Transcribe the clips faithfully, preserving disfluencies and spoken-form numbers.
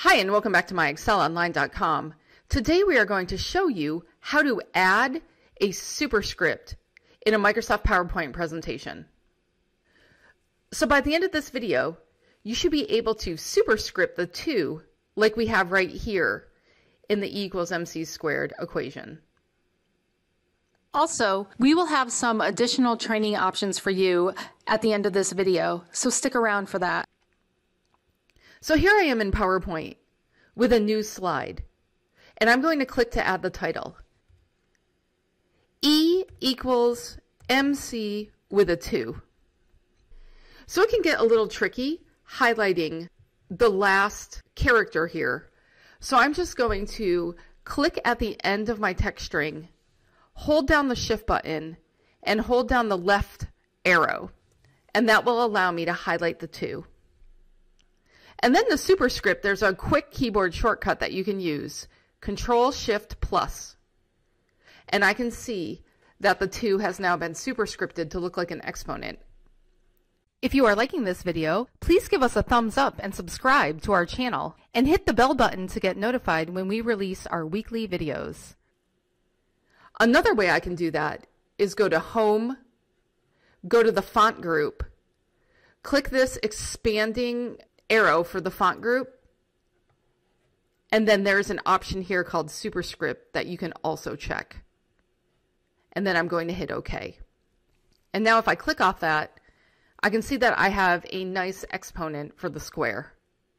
Hi, and welcome back to My Excel Online dot com. Today we are going to show you how to add a superscript in a Microsoft PowerPoint presentation. So by the end of this video, you should be able to superscript the two like we have right here in the E equals mc squared equation. Also, we will have some additional training options for you at the end of this video, so stick around for that. So here I am in PowerPoint with a new slide, and I'm going to click to add the title. E equals mc with a two. So it can get a little tricky highlighting the last character here. So I'm just going to click at the end of my text string, hold down the shift button, and hold down the left arrow, and that will allow me to highlight the two. And then the superscript, there's a quick keyboard shortcut that you can use, Control Shift plus. And I can see that the two has now been superscripted to look like an exponent. If you are liking this video, please give us a thumbs up and subscribe to our channel, and hit the bell button to get notified when we release our weekly videos. Another way I can do that is go to Home, go to the font group, click this expanding arrow for the font group, and then there's an option here called Superscript that you can also check. And then I'm going to hit OK. And now if I click off that, I can see that I have a nice exponent for the square.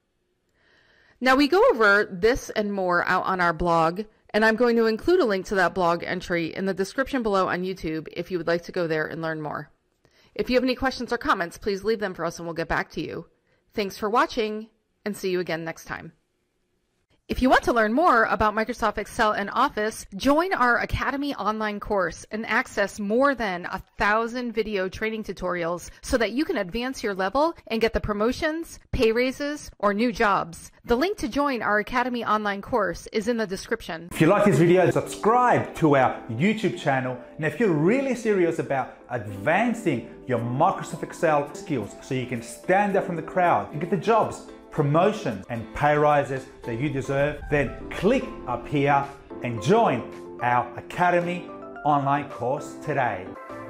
Now we go over this and more out on our blog, and I'm going to include a link to that blog entry in the description below on YouTube if you would like to go there and learn more. If you have any questions or comments, please leave them for us and we'll get back to you. Thanks for watching, and see you again next time. If you want to learn more about Microsoft Excel and Office, join our Academy online course and access more than a thousand video training tutorials so that you can advance your level and get the promotions, pay raises, or new jobs. The link to join our Academy online course is in the description. If you like this video, subscribe to our YouTube channel. And if you're really serious about advancing your Microsoft Excel skills so you can stand out from the crowd and get the jobs, promotions, and pay rises that you deserve, then click up here and join our Academy online course today.